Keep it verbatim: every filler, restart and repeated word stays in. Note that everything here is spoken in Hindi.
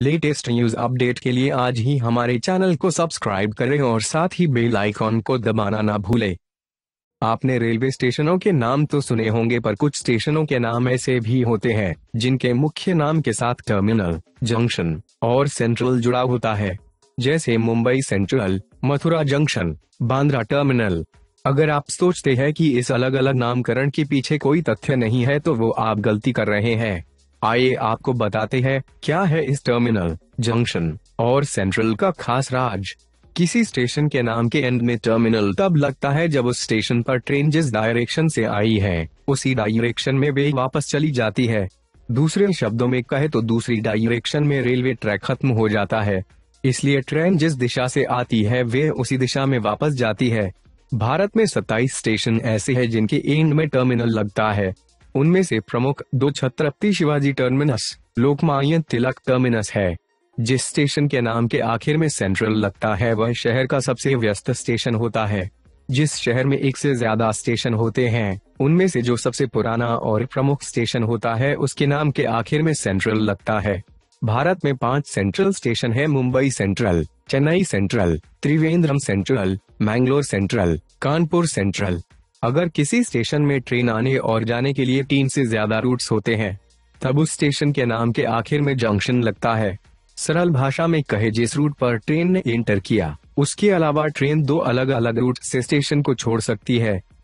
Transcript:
लेटेस्ट न्यूज अपडेट के लिए आज ही हमारे चैनल को सब्सक्राइब करें और साथ ही बेल आइकॉन को दबाना ना भूलें। आपने रेलवे स्टेशनों के नाम तो सुने होंगे, पर कुछ स्टेशनों के नाम ऐसे भी होते हैं जिनके मुख्य नाम के साथ टर्मिनल, जंक्शन और सेंट्रल जुड़ा होता है, जैसे Mumbai Central, Mathura Junction, Bandra Terminal. अगर आप सोचते हैं कि इस अलग अलग नामकरण के पीछे कोई तथ्य नहीं है तो वो आप गलती कर रहे हैं। आइए आपको बताते हैं क्या है इस टर्मिनल, जंक्शन और सेंट्रल का खास राज। किसी स्टेशन के नाम के एंड में टर्मिनल तब लगता है जब उस स्टेशन पर ट्रेन जिस डायरेक्शन से आई है उसी डायरेक्शन में वे वापस चली जाती है। दूसरे शब्दों में कहे तो दूसरी डायरेक्शन में रेलवे ट्रैक खत्म हो जाता है, इसलिए ट्रेन जिस दिशा से आती है वे उसी दिशा में वापस जाती है। भारत में सत्ताईस स्टेशन ऐसे हैं जिनके एंड में टर्मिनल लगता है। उनमें से प्रमुख दो छत्रपति शिवाजी टर्मिनस, लोकमान्य तिलक टर्मिनस है। जिस स्टेशन के नाम के आखिर में सेंट्रल लगता है वह शहर का सबसे व्यस्त स्टेशन होता है। जिस शहर में एक से ज्यादा स्टेशन होते हैं उनमें से जो सबसे पुराना और प्रमुख स्टेशन होता है उसके नाम के आखिर में सेंट्रल लगता है। भारत में पांच सेंट्रल स्टेशन है: Mumbai Central, Chennai Central, Trivandrum Central, Mangalore Central, Kanpur Central. अगर किसी स्टेशन में ट्रेन आने और जाने के लिए तीन से ज्यादा रूट्स होते हैं तब उस स्टेशन के नाम के आखिर में जंक्शन लगता है। सरल भाषा में कहे, जिस रूट पर ट्रेन ने एंटर किया उसके अलावा ट्रेन दो अलग अलग रूट से स्टेशन को छोड़ सकती है।